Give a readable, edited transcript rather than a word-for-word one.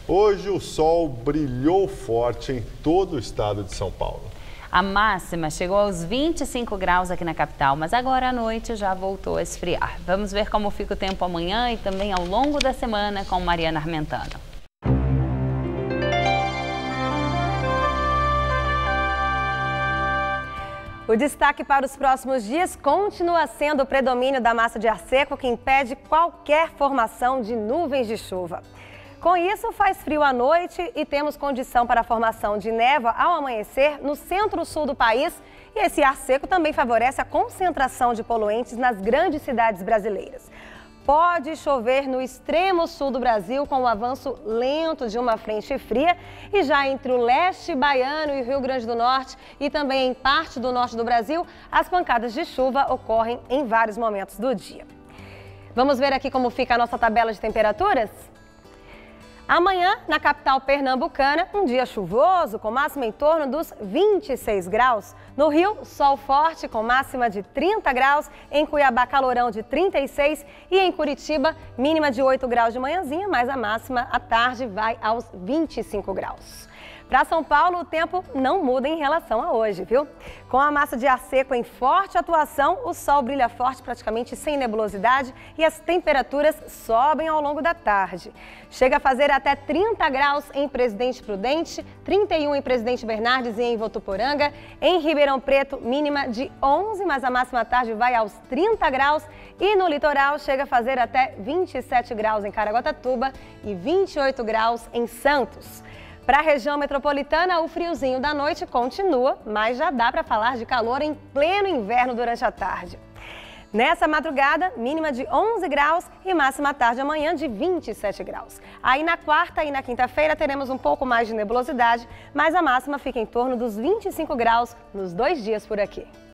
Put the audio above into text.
Hoje o sol brilhou forte em todo o estado de São Paulo. A máxima chegou aos 25 graus aqui na capital, mas agora à noite já voltou a esfriar. Vamos ver como fica o tempo amanhã e também ao longo da semana com Mariana Armentano. O destaque para os próximos dias continua sendo o predomínio da massa de ar seco, que impede qualquer formação de nuvens de chuva. Com isso, faz frio à noite e temos condição para a formação de névoa ao amanhecer no centro-sul do país. E esse ar seco também favorece a concentração de poluentes nas grandes cidades brasileiras. Pode chover no extremo sul do Brasil com o avanço lento de uma frente fria e já entre o leste baiano e o Rio Grande do Norte e também em parte do norte do Brasil, as pancadas de chuva ocorrem em vários momentos do dia. Vamos ver aqui como fica a nossa tabela de temperaturas? Amanhã, na capital pernambucana, um dia chuvoso, com máxima em torno dos 26 graus. No Rio, sol forte, com máxima de 30 graus. Em Cuiabá, calorão de 36. E em Curitiba, mínima de 8 graus de manhãzinha, mas a máxima à tarde vai aos 25 graus. Para São Paulo, o tempo não muda em relação a hoje, viu? Com a massa de ar seco em forte atuação, o sol brilha forte, praticamente sem nebulosidade, e as temperaturas sobem ao longo da tarde. Chega a fazer até 30 graus em Presidente Prudente, 31 em Presidente Bernardes e em Votuporanga. Em Ribeirão Preto, mínima de 11, mas a máxima à tarde vai aos 30 graus. E no litoral, chega a fazer até 27 graus em Caraguatatuba e 28 graus em Santos. Para a região metropolitana, o friozinho da noite continua, mas já dá para falar de calor em pleno inverno durante a tarde. Nessa madrugada, mínima de 11 graus e máxima à tarde amanhã de 27 graus. Aí na quarta e na quinta-feira teremos um pouco mais de nebulosidade, mas a máxima fica em torno dos 25 graus nos 2 dias por aqui.